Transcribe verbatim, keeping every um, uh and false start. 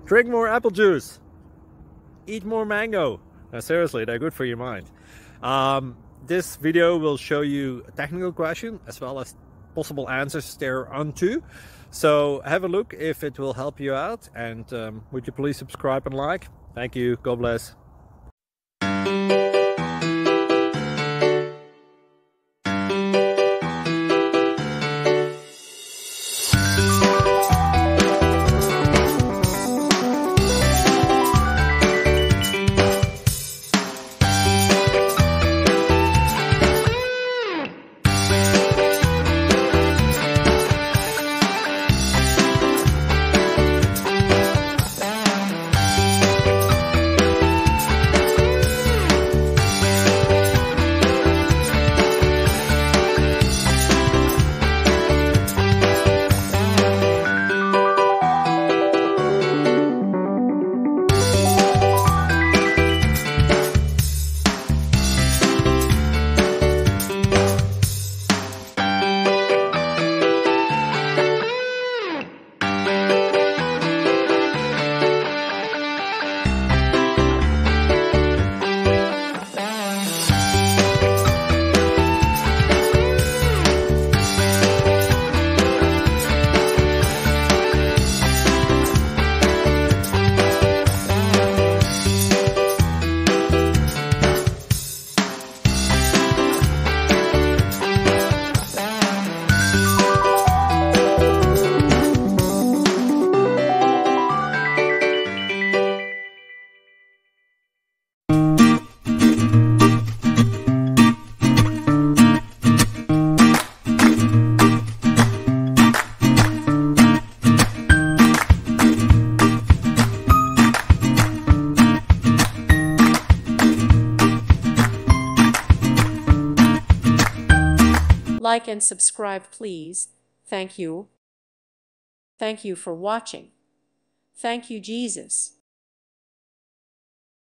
Drink more apple juice. Eat more mango. Now, seriously, they're good for your mind. Um, this video will show you a technical question as well as possible answers thereunto. So have a look if it will help you out. And um, would you please subscribe and like? Thank you. God bless. Like and subscribe, please. Thank you. Thank you for watching. Thank you, Jesus.